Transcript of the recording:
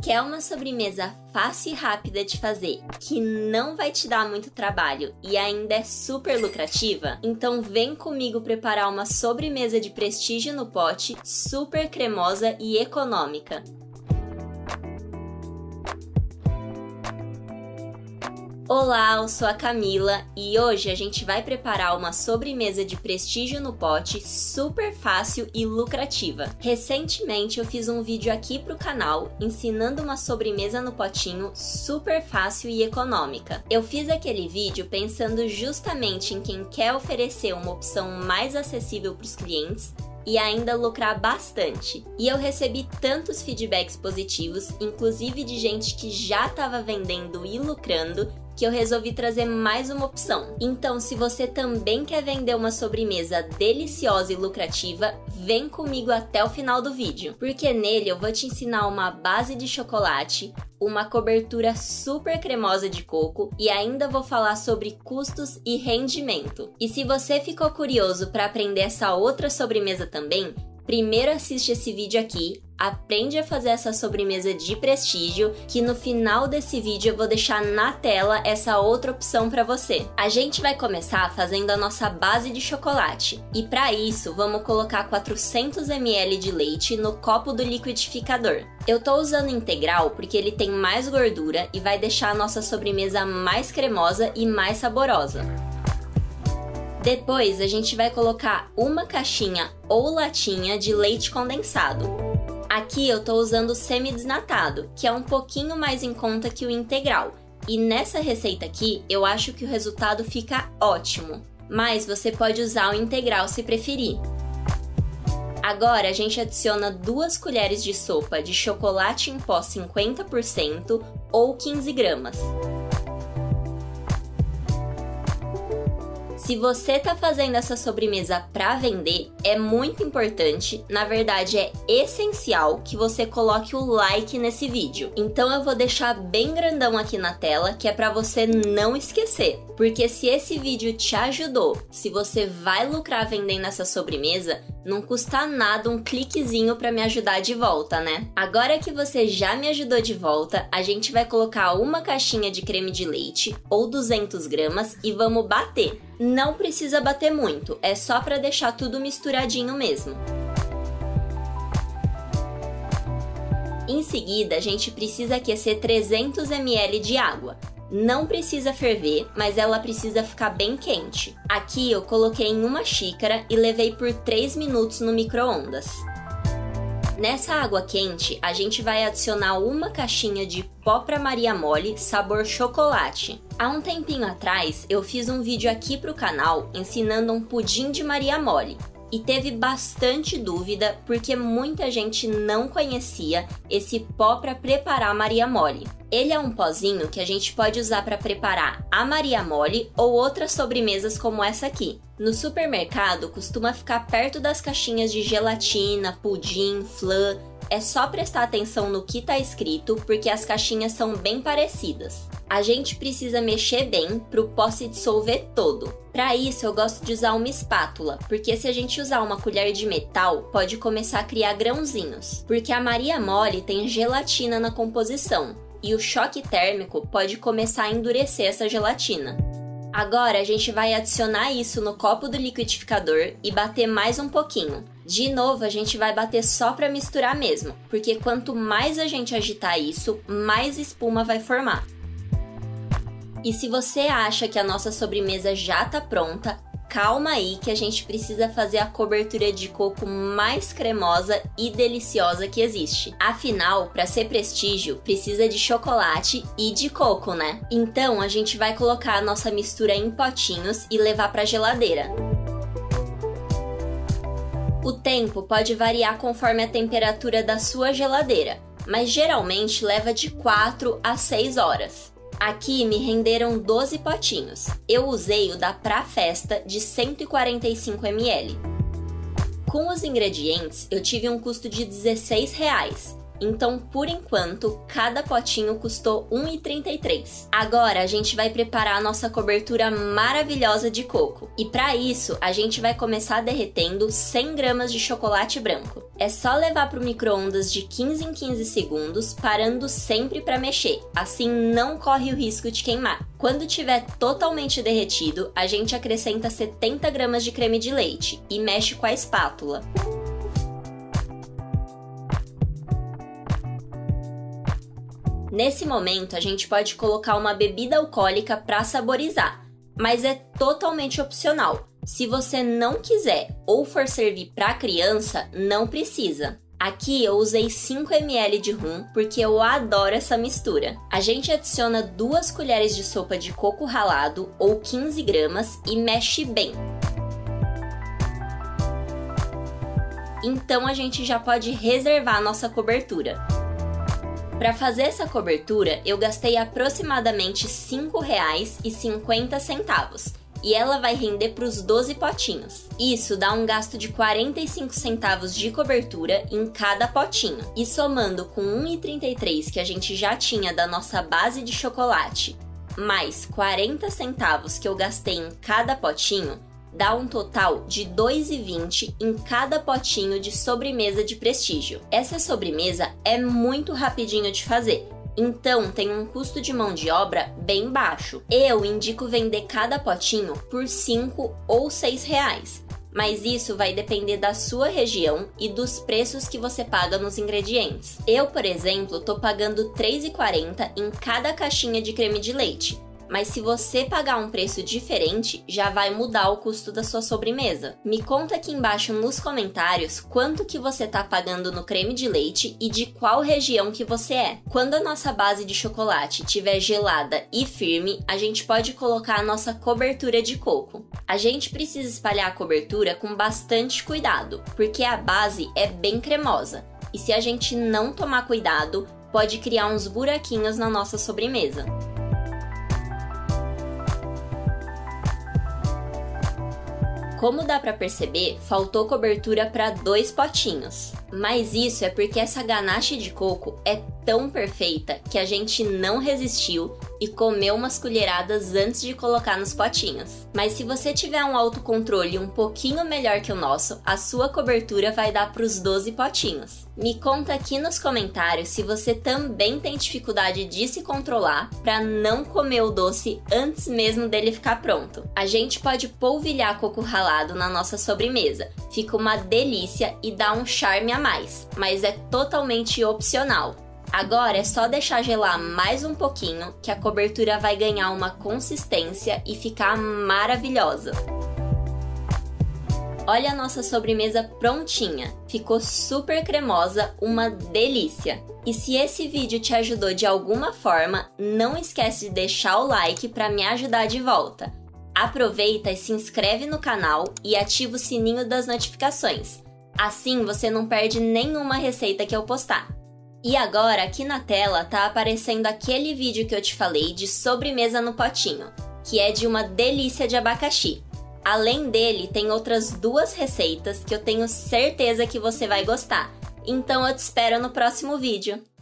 Quer uma sobremesa fácil e rápida de fazer, que não vai te dar muito trabalho e ainda é super lucrativa? Então vem comigo preparar uma sobremesa de prestígio no pote, super cremosa e econômica. Olá, eu sou a Camila e hoje a gente vai preparar uma sobremesa de prestígio no pote super fácil e lucrativa. Recentemente eu fiz um vídeo aqui pro canal ensinando uma sobremesa no potinho super fácil e econômica. Eu fiz aquele vídeo pensando justamente em quem quer oferecer uma opção mais acessível para os clientes e ainda lucrar bastante. E eu recebi tantos feedbacks positivos, inclusive de gente que já estava vendendo e lucrando, que eu resolvi trazer mais uma opção. Então, se você também quer vender uma sobremesa deliciosa e lucrativa, vem comigo até o final do vídeo, porque nele eu vou te ensinar uma base de chocolate, uma cobertura super cremosa de coco e ainda vou falar sobre custos e rendimento. E se você ficou curioso para aprender essa outra sobremesa também, primeiro assiste esse vídeo aqui, aprende a fazer essa sobremesa de prestígio, que no final desse vídeo eu vou deixar na tela essa outra opção para você. A gente vai começar fazendo a nossa base de chocolate e para isso vamos colocar 400 ml de leite no copo do liquidificador. Eu tô usando integral porque ele tem mais gordura e vai deixar a nossa sobremesa mais cremosa e mais saborosa. Depois a gente vai colocar uma caixinha ou latinha de leite condensado. Aqui eu tô usando o semi-desnatado, que é um pouquinho mais em conta que o integral. E nessa receita aqui eu acho que o resultado fica ótimo, mas você pode usar o integral se preferir. Agora a gente adiciona 2 colheres de sopa de chocolate em pó 50% ou 15 gramas. Se você tá fazendo essa sobremesa para vender, é muito importante, na verdade é essencial que você coloque o like nesse vídeo. Então eu vou deixar bem grandão aqui na tela, que é para você não esquecer. Porque se esse vídeo te ajudou, se você vai lucrar vendendo essa sobremesa, não custa nada um cliquezinho para me ajudar de volta, né? Agora que você já me ajudou de volta, a gente vai colocar uma caixinha de creme de leite ou 200 gramas e vamos bater. Não precisa bater muito, é só para deixar tudo misturadinho mesmo. Em seguida, a gente precisa aquecer 300 ml de água. Não precisa ferver, mas ela precisa ficar bem quente. Aqui eu coloquei em uma xícara e levei por 3 minutos no micro-ondas. Nessa água quente, a gente vai adicionar uma caixinha de pó para Maria Mole sabor chocolate. Há um tempinho atrás, eu fiz um vídeo aqui pro canal ensinando um pudim de Maria Mole. E teve bastante dúvida porque muita gente não conhecia esse pó para preparar Maria Mole. Ele é um pozinho que a gente pode usar para preparar a Maria Mole ou outras sobremesas como essa aqui. No supermercado costuma ficar perto das caixinhas de gelatina, pudim, flan. É só prestar atenção no que tá escrito, porque as caixinhas são bem parecidas. A gente precisa mexer bem para o pó se dissolver todo. Para isso eu gosto de usar uma espátula, porque se a gente usar uma colher de metal, pode começar a criar grãozinhos. Porque a Maria Mole tem gelatina na composição, e o choque térmico pode começar a endurecer essa gelatina. Agora a gente vai adicionar isso no copo do liquidificador e bater mais um pouquinho. De novo, a gente vai bater só para misturar mesmo, porque quanto mais a gente agitar isso, mais espuma vai formar. E se você acha que a nossa sobremesa já tá pronta, calma aí que a gente precisa fazer a cobertura de coco mais cremosa e deliciosa que existe. Afinal, para ser prestígio, precisa de chocolate e de coco, né? Então, a gente vai colocar a nossa mistura em potinhos e levar para a geladeira. O tempo pode variar conforme a temperatura da sua geladeira, mas geralmente leva de 4 a 6 horas. Aqui me renderam 12 potinhos. Eu usei o da Pra Festa de 145 ml. Com os ingredientes, eu tive um custo de R$16. então por enquanto cada potinho custou R$ 1,33. Agora a gente vai preparar a nossa cobertura maravilhosa de coco. E para isso a gente vai começar derretendo 100 gramas de chocolate branco. É só levar para o micro-ondas de 15 em 15 segundos, parando sempre para mexer, assim não corre o risco de queimar. Quando tiver totalmente derretido, a gente acrescenta 70 gramas de creme de leite e mexe com a espátula. Nesse momento, a gente pode colocar uma bebida alcoólica para saborizar, mas é totalmente opcional. Se você não quiser ou for servir para criança, não precisa. Aqui eu usei 5 ml de rum porque eu adoro essa mistura. A gente adiciona 2 colheres de sopa de coco ralado ou 15 gramas e mexe bem. Então a gente já pode reservar a nossa cobertura. Para fazer essa cobertura, eu gastei aproximadamente R$ 5,50 e ela vai render para os 12 potinhos. Isso dá um gasto de 45 centavos de cobertura em cada potinho. E somando com R$ 1,33 que a gente já tinha da nossa base de chocolate, mais 40 centavos que eu gastei em cada potinho, dá um total de R$ 2,20 em cada potinho de sobremesa de prestígio. Essa sobremesa é muito rapidinho de fazer, então tem um custo de mão de obra bem baixo. Eu indico vender cada potinho por R$ 5 ou R$ 6, mas isso vai depender da sua região e dos preços que você paga nos ingredientes. Eu, por exemplo, tô pagando R$ 3,40 em cada caixinha de creme de leite. Mas se você pagar um preço diferente, já vai mudar o custo da sua sobremesa. Me conta aqui embaixo nos comentários quanto que você tá pagando no creme de leite e de qual região que você é. Quando a nossa base de chocolate estiver gelada e firme, a gente pode colocar a nossa cobertura de coco. A gente precisa espalhar a cobertura com bastante cuidado, porque a base é bem cremosa. E se a gente não tomar cuidado, pode criar uns buraquinhos na nossa sobremesa. Como dá pra perceber, faltou cobertura para 2 potinhos. Mas isso é porque essa ganache de coco é tão perfeita que a gente não resistiu e comeu umas colheradas antes de colocar nos potinhos. Mas se você tiver um autocontrole um pouquinho melhor que o nosso, a sua cobertura vai dar para os 12 potinhos. Me conta aqui nos comentários se você também tem dificuldade de se controlar para não comer o doce antes mesmo dele ficar pronto. A gente pode polvilhar coco ralado na nossa sobremesa. Fica uma delícia e dá um charme a mais, mas é totalmente opcional. Agora é só deixar gelar mais um pouquinho que a cobertura vai ganhar uma consistência e ficar maravilhosa. Olha a nossa sobremesa prontinha, ficou super cremosa, uma delícia! E se esse vídeo te ajudou de alguma forma, não esquece de deixar o like para me ajudar de volta. Aproveita e se inscreve no canal e ativa o sininho das notificações. Assim você não perde nenhuma receita que eu postar. E agora aqui na tela tá aparecendo aquele vídeo que eu te falei de sobremesa no potinho, que é de uma delícia de abacaxi. Além dele, tem outras 2 receitas que eu tenho certeza que você vai gostar. Então eu te espero no próximo vídeo.